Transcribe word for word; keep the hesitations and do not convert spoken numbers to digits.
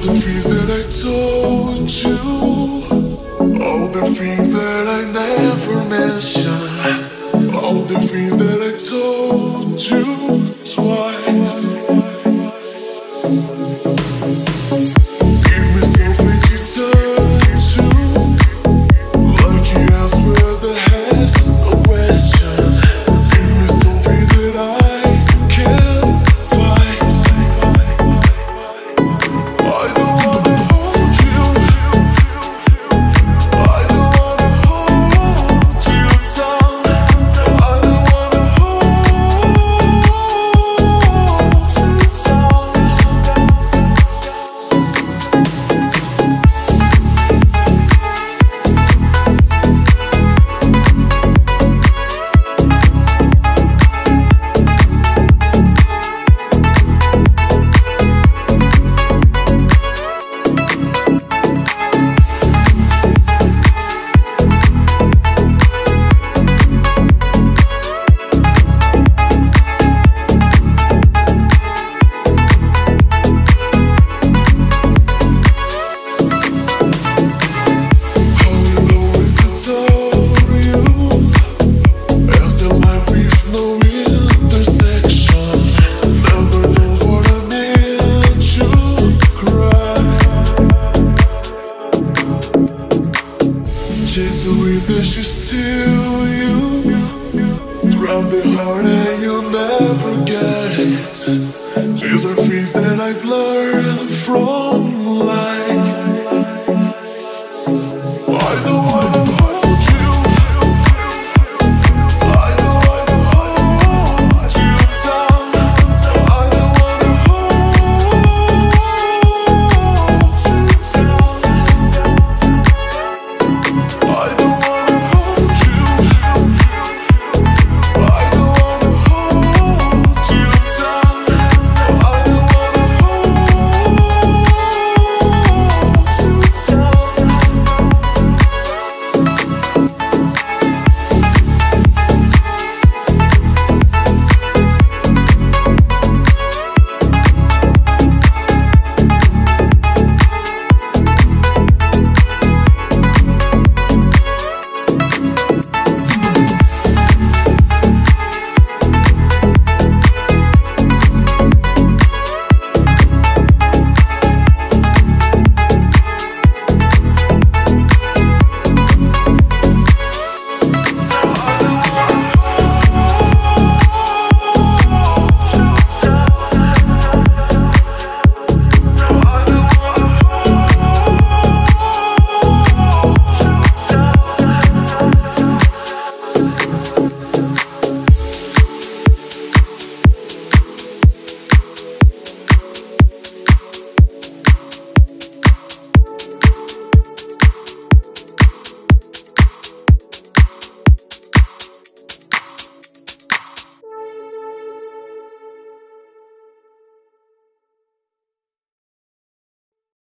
the things that I told you, all the things that I never mentioned, all the things that I told you twice. Give me something to turn to, like you answer the has no question. Give me something that I can fight. I don't wanna hold you, I don't wanna hold you down, I don't wanna hold you down. Chase the wind that she steal you, drown the heart and you'll never get it. These are things that I've learned from life.